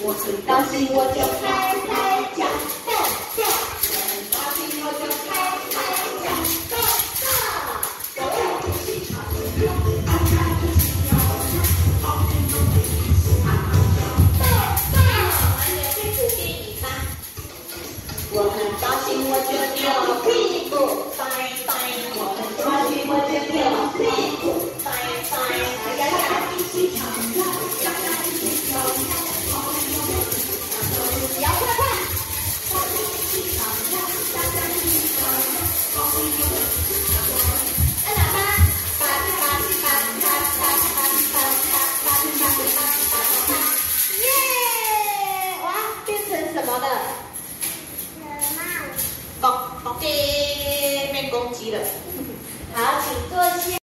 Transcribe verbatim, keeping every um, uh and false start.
我很高兴，我就拍拍脚，哈哈。我很高兴，我就拍拍脚，哈哈。我要一起唱，大家一起摇，好天都一起哈哈摇，哈哈。还有屁股给你看。我很高兴，我就扭屁股，拜拜。我很高兴，我就扭屁股，拜拜。大家一起唱，大家一起跳，好天都一起哈哈摇，摇快快。大家一起唱，大家一起跳，好天都一起哈哈摇。按喇叭，叭叭叭叭叭叭叭叭叭叭叭叭叭。耶！哇，变成什么了？公公鸡变公鸡了。好，请坐下。